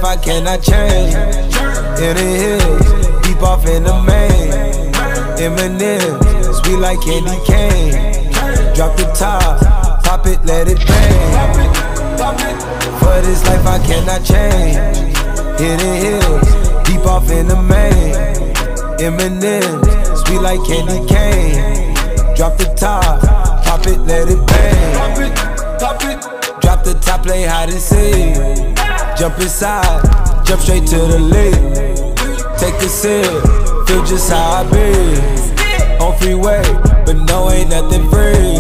I cannot change. In the hills, deep off in the main. Eminem, sweet like candy cane. Drop the top, pop it, let it bang. For this life I cannot change. In the hills, deep off in the main. Eminem, sweet like candy cane. Drop the top, pop it, let it bang. Drop the top, play hide and seek. Jump inside, jump straight to the lead. Take a sip, feel just how I be. On freeway, but no, ain't nothing free.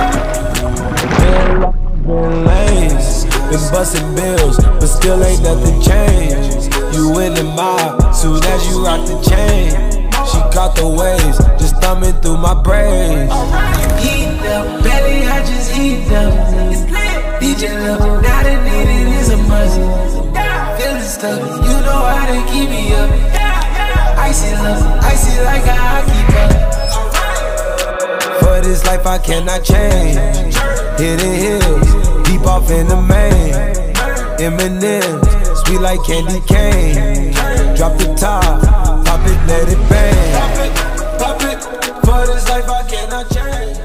Been lanes, been busting bills, but still ain't nothing changed. You in the mob, soon as you rock the chain. She caught the waves, just thumbing through my brains. Heat up, belly, I just heat up. DJ love, now the need it is a must. Feeling stuck, you know how to keep me up. Icy love, icy like a hockey puck. For this life I cannot change. Hidden hills, deep off in the main. Eminem, sweet like candy cane. Drop the top, pop it, let it bang. Pop it, for this life I cannot change.